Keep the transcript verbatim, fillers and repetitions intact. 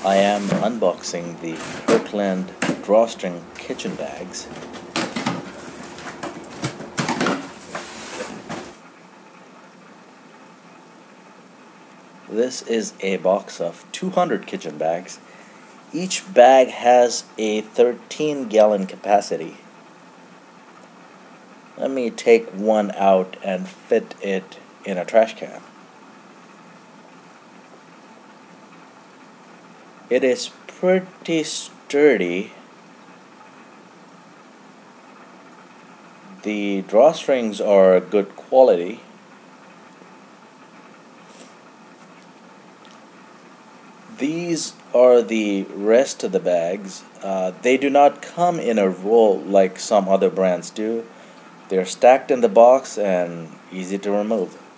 I am unboxing the Kirkland Drawstring kitchen bags. This is a box of two hundred kitchen bags. Each bag has a thirteen gallon capacity. Let me take one out and fit it in a trash can. It is pretty sturdy. The drawstrings are good quality. These are the rest of the bags. Uh, they do not come in a roll like some other brands do. They're stacked in the box and easy to remove.